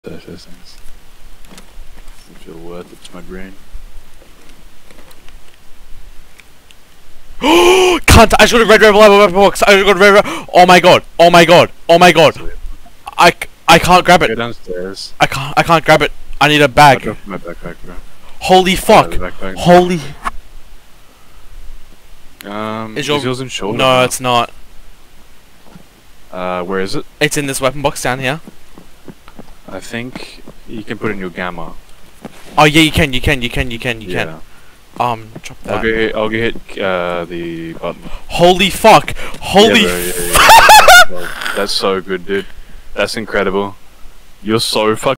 Those things. Doesn't feel worth it to my brain. Cunt! I should have red weapon box. I should have red. Oh my god! Oh my god! Oh my god! I can't grab Go it. downstairs. I can't grab it. I need a I'll bag. go for my backpack, bro. Holy fuck! Backpack. Holy. Is yours insured? No, it's not. Where is it? It's in this weapon box down here. I think you can put in your gamma. Oh yeah, you can. You can. Yeah. Drop that. I'll get the button. Holy fuck! Holy. Yeah, bro, yeah. That's so good, dude. That's incredible. You're so fucking